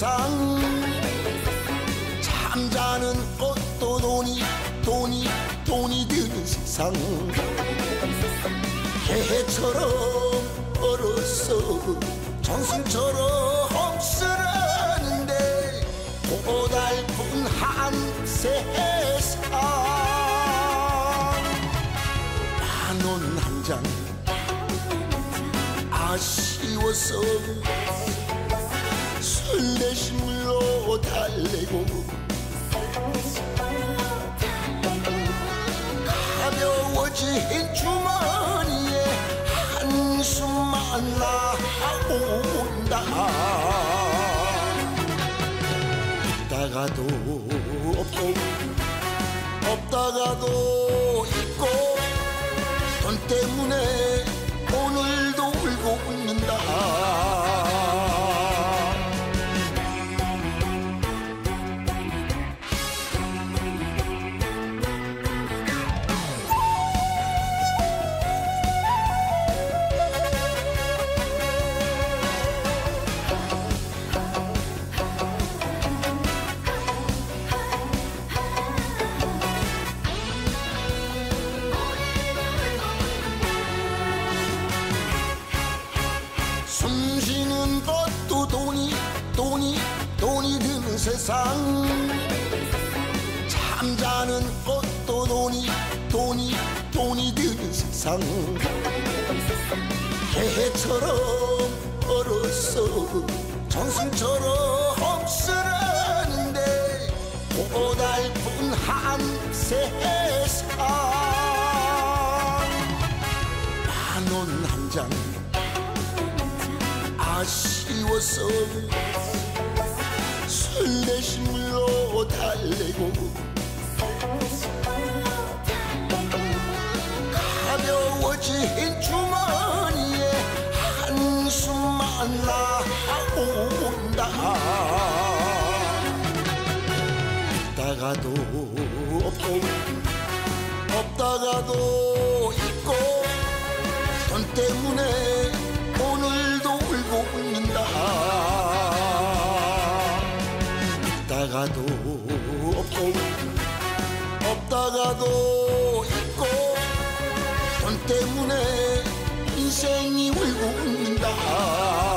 세상 잠자는 것도 돈이 드는 세상 개처럼 얼었어 정승처럼 쓰라는데 고달픈 한 세상 만원 한 장 아쉬워서 술 대신 물로 달래고 가벼워진 주머니에 한숨만 나온다. 있다가도 없고 없다가도 있고 돈 때문에 오늘도 울고 웃는다. 숨쉬는 것도 돈이 드는 세상 잠자는 것도 돈이 드는 세상 개처럼 얼었어 정승처럼 쓰라는데 고달픈 한 세상 만원 한 장 아쉬워서 술 대신 물로 달래고 가벼워진 주머니에 한숨만 나온다. 있다가도 없고 없다가도 있고 돈 때문에 오늘도 울고 웃는다. 있다가도 없고 없다가도 있고 돈 때문에 인생이 울고 웃는다.